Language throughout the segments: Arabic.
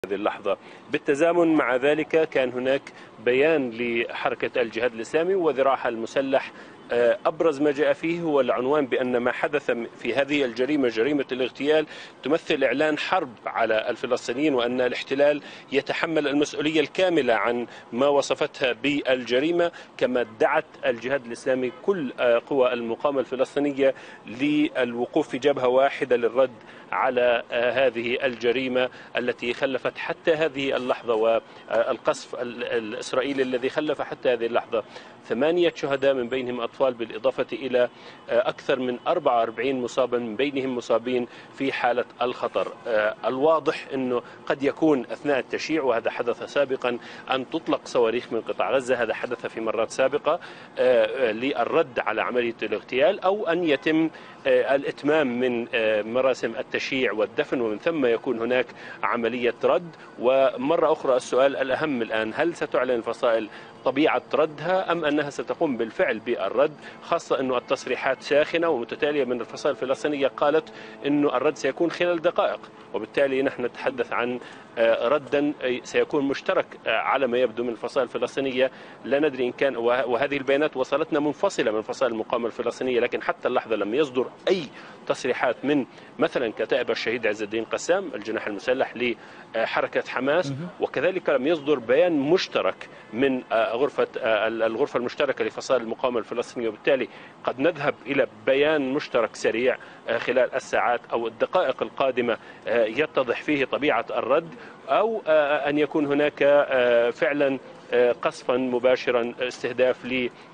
هذه اللحظة. بالتزامن مع ذلك كان هناك بيان لحركة الجهاد الإسلامي وذراعها المسلح، أبرز ما جاء فيه هو العنوان بأن ما حدث في هذه الجريمة، جريمة الاغتيال، تمثل إعلان حرب على الفلسطينيين، وأن الاحتلال يتحمل المسؤولية الكاملة عن ما وصفتها بالجريمة. كما دعت الجهاد الإسلامي كل قوى المقاومة الفلسطينية للوقوف في جبهة واحدة للرد على هذه الجريمة التي خلفت حتى هذه اللحظة، والقصف الإسرائيلي الذي خلف حتى هذه اللحظة 8 شهداء من بينهم أطفال، بالإضافة إلى أكثر من 44 مصابا من بينهم مصابين في حالة الخطر. الواضح أنه قد يكون أثناء التشييع، وهذا حدث سابقا، أن تطلق صواريخ من قطاع غزة، هذا حدث في مرات سابقة، للرد على عملية الاغتيال، أو أن يتم الإتمام من مراسم التشييع والدفن، ومن ثم يكون هناك عملية رد. ومرة أخرى السؤال الأهم الآن، هل ستعلن الفصائل طبيعة ردها أم أنها ستقوم بالفعل بالرد، خاصة أن التصريحات ساخنة ومتتالية من الفصائل الفلسطينية قالت أن الرد سيكون خلال دقائق، وبالتالي نحن نتحدث عن ردا سيكون مشترك على ما يبدو من الفصائل الفلسطينية. لا ندري إن كان، وهذه البيانات وصلتنا منفصلة من فصائل المقاومة الفلسطينية، لكن حتى اللحظة لم يصدر أي تصريحات من مثلا كتائب الشهيد عز الدين قسام الجناح المسلح لحركة حماس، وكذلك لم يصدر بيان مشترك من الغرفة المشتركة لفصائل المقاومة الفلسطينية. وبالتالي قد نذهب إلى بيان مشترك سريع خلال الساعات أو الدقائق القادمة يتضح فيه طبيعة الرد، أو أن يكون هناك فعلا قصفا مباشرا، استهداف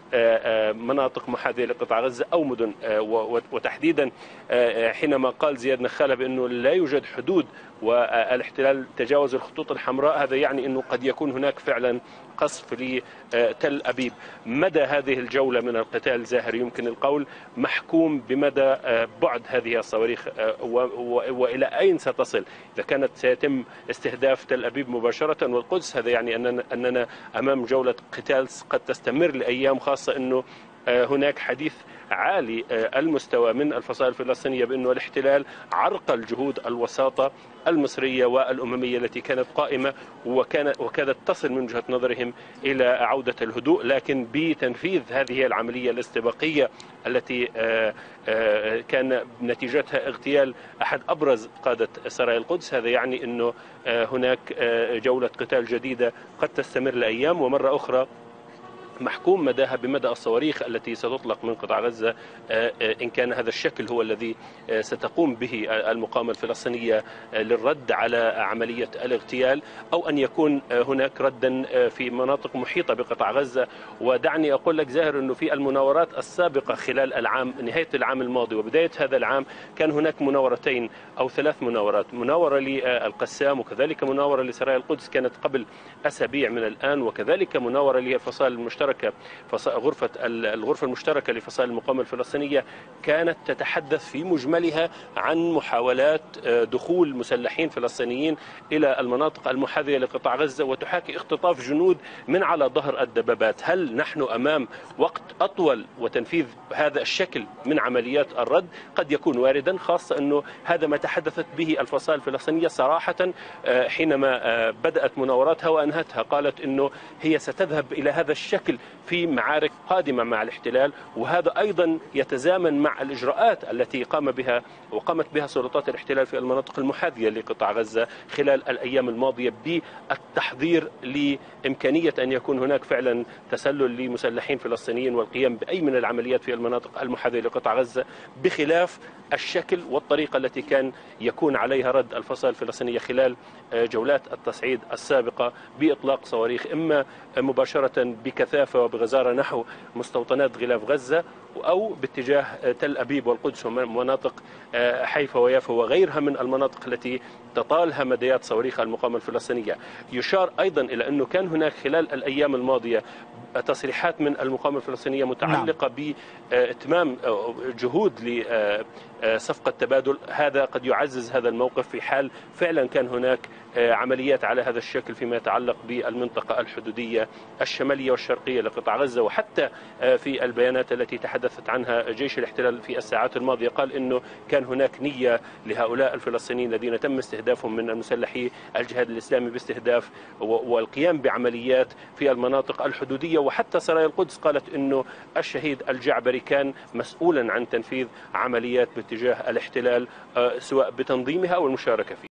لمناطق محاذية لقطاع غزة أو مدن. وتحديدا حينما قال زياد نخالة بأنه لا يوجد حدود والاحتلال تجاوز الخطوط الحمراء، هذا يعني أنه قد يكون هناك فعلا قصف لتل أبيب. مدى هذه الجولة من القتال زاهر يمكن القول محكوم بمدى بعد هذه الصواريخ وإلى أين ستصل. إذا كانت سيتم استهداف تل أبيب مباشرة والقدس، هذا يعني أننا أمام جولة قتال قد تستمر لأيام، خاصة أنه هناك حديث عالي المستوى من الفصائل الفلسطينية بأنه الاحتلال عرقل جهود الوساطة المصرية والأممية التي كانت قائمة وكادت تصل من وجهة نظرهم إلى عودة الهدوء، لكن بتنفيذ هذه العملية الاستباقية التي كان نتيجتها اغتيال أحد أبرز قادة سرايا القدس، هذا يعني أنه هناك جولة قتال جديدة قد تستمر لأيام. ومرة أخرى محكوم مداها بمدى الصواريخ التي ستطلق من قطاع غزة، إن كان هذا الشكل هو الذي ستقوم به المقاومة الفلسطينية للرد على عملية الاغتيال، أو أن يكون هناك ردا في مناطق محيطة بقطاع غزة. ودعني أقول لك زاهر أنه في المناورات السابقة خلال نهاية العام الماضي وبداية هذا العام كان هناك مناورتين أو 3 مناورات، مناورة للقسام وكذلك مناورة لسرايا القدس كانت قبل أسابيع من الآن، وكذلك مناورة للفصائل المشتركة، الغرفة المشتركة لفصائل المقاومة الفلسطينية كانت تتحدث في مجملها عن محاولات دخول مسلحين فلسطينيين إلى المناطق المحاذية لقطاع غزة وتحاكي اختطاف جنود من على ظهر الدبابات. هل نحن أمام وقت أطول وتنفيذ هذا الشكل من عمليات الرد؟ قد يكون واردا، خاصة أنه هذا ما تحدثت به الفصائل الفلسطينية صراحة حينما بدأت مناوراتها وأنهتها. قالت أنه هي ستذهب إلى هذا الشكل في معارك قادمة مع الاحتلال، وهذا أيضا يتزامن مع الإجراءات التي قامت بها سلطات الاحتلال في المناطق المحاذية لقطاع غزة خلال الأيام الماضية بالتحضير لإمكانية أن يكون هناك فعلا تسلل لمسلحين فلسطينيين والقيام بأي من العمليات في المناطق المحاذية لقطاع غزة، بخلاف الشكل والطريقة التي كان يكون عليها رد الفصائل الفلسطينية خلال جولات التصعيد السابقة بإطلاق صواريخ إما مباشرة بكثافة وبغزارة نحو مستوطنات غلاف غزة، أو باتجاه تل أبيب والقدس ومناطق حيفا ويافا وغيرها من المناطق التي تطالها مديات صواريخ المقاومة الفلسطينية. يشار أيضا إلى أنه كان هناك خلال الأيام الماضية تصريحات من المقاومة الفلسطينية متعلقة بإتمام جهود لصفقة تبادل. هذا قد يعزز هذا الموقف في حال فعلا كان هناك عمليات على هذا الشكل فيما يتعلق بالمنطقة الحدودية الشمالية والشرقية لقطاع غزة. وحتى في البيانات التي تحدث تحدثت عنها جيش الاحتلال في الساعات الماضية. قال أنه كان هناك نية لهؤلاء الفلسطينيين الذين تم استهدافهم من المسلحي الجهاد الإسلامي باستهداف والقيام بعمليات في المناطق الحدودية. وحتى سرايا القدس قالت أنه الشهيد الجعبري كان مسؤولا عن تنفيذ عمليات باتجاه الاحتلال سواء بتنظيمها أو المشاركة فيها.